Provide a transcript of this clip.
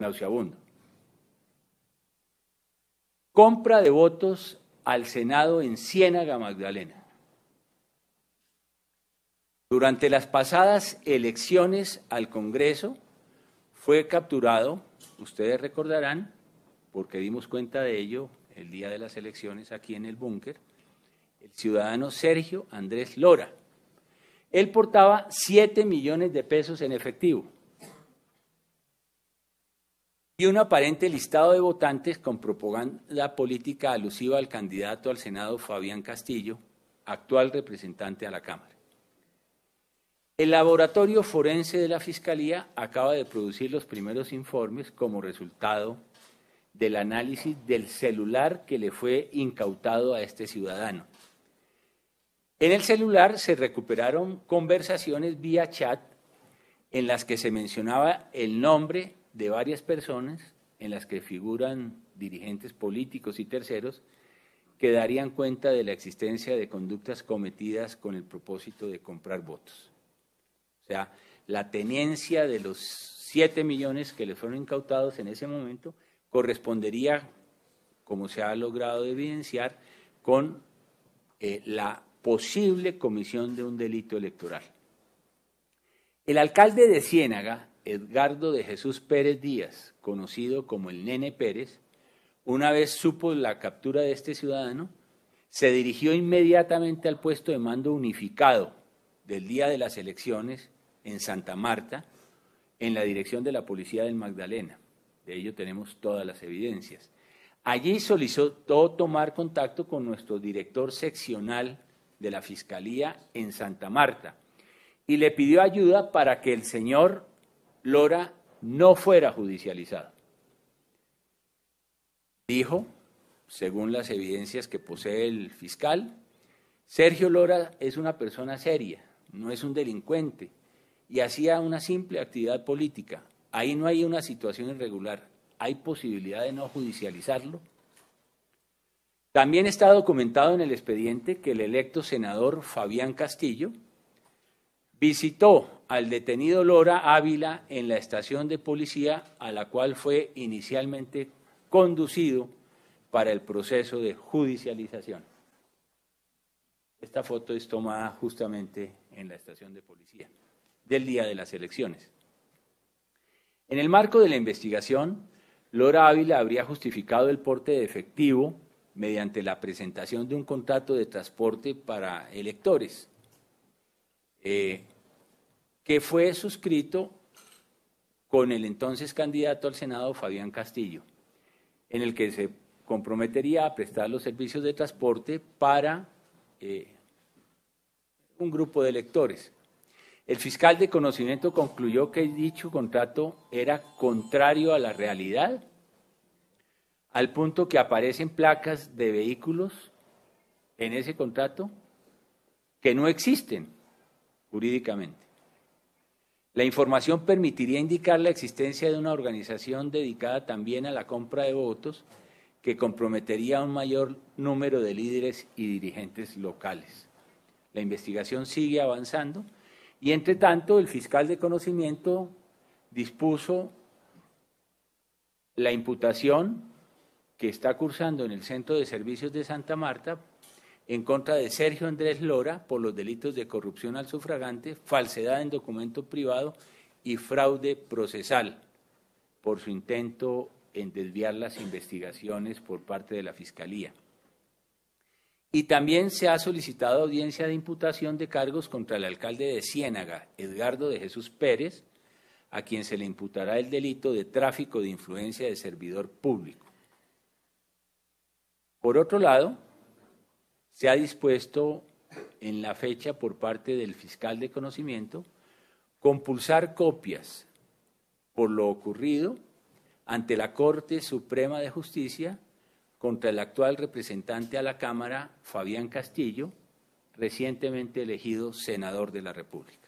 nauseabundo. Compra de votos al Senado en Ciénaga, Magdalena. Durante las pasadas elecciones al Congreso fue capturado, ustedes recordarán, porque dimos cuenta de ello el día de las elecciones aquí en el búnker, el ciudadano Sergio Andrés Lora. Él portaba 7 millones de pesos en efectivo y un aparente listado de votantes con propaganda política alusiva al candidato al Senado Fabián Castillo, actual representante a la Cámara. El laboratorio forense de la Fiscalía acaba de producir los primeros informes como resultado del análisis del celular que le fue incautado a este ciudadano. En el celular se recuperaron conversaciones vía chat en las que se mencionaba el nombre de varias personas, en las que figuran dirigentes políticos y terceros, que darían cuenta de la existencia de conductas cometidas con el propósito de comprar votos. O sea, la tenencia de los 7 millones que le fueron incautados en ese momento correspondería, como se ha logrado evidenciar, con la posible comisión de un delito electoral. El alcalde de Ciénaga, Edgardo de Jesús Pérez Díaz, conocido como el Nene Pérez, una vez supo la captura de este ciudadano, se dirigió inmediatamente al puesto de mando unificado del día de las elecciones en Santa Marta, en la dirección de la Policía del Magdalena. De ello tenemos todas las evidencias. Allí solicitó tomar contacto con nuestro director seccional de la Fiscalía en Santa Marta y le pidió ayuda para que el señor Lora no fuera judicializado. Dijo, según las evidencias que posee el fiscal, Sergio Lora es una persona seria, no es un delincuente, y hacía una simple actividad política. Ahí no hay una situación irregular, hay posibilidad de no judicializarlo. También está documentado en el expediente que el electo senador Fabián Castillo visitó al detenido Lora Ávila en la estación de policía a la cual fue inicialmente conducido para el proceso de judicialización. Esta foto es tomada justamente en la estación de policía del día de las elecciones. En el marco de la investigación, Lora Ávila habría justificado el porte de efectivo mediante la presentación de un contrato de transporte para electores, que fue suscrito con el entonces candidato al Senado Fabián Castillo, en el que se comprometería a prestar los servicios de transporte para un grupo de electores. El fiscal de conocimiento concluyó que dicho contrato era contrario a la realidad, al punto que aparecen placas de vehículos en ese contrato que no existen jurídicamente. La información permitiría indicar la existencia de una organización dedicada también a la compra de votos que comprometería a un mayor número de líderes y dirigentes locales. La investigación sigue avanzando y, entre tanto, el fiscal de conocimiento dispuso la imputación que está cursando en el Centro de Servicios de Santa Marta en contra de Sergio Andrés Lora por los delitos de corrupción al sufragante, falsedad en documento privado y fraude procesal por su intento en desviar las investigaciones por parte de la Fiscalía. Y también se ha solicitado audiencia de imputación de cargos contra el alcalde de Ciénaga, Edgardo de Jesús Pérez, a quien se le imputará el delito de tráfico de influencia de servidor público. Por otro lado, se ha dispuesto en la fecha por parte del fiscal de conocimiento compulsar copias por lo ocurrido ante la Corte Suprema de Justicia contra el actual representante a la Cámara, Fabián Castillo, recientemente elegido senador de la República.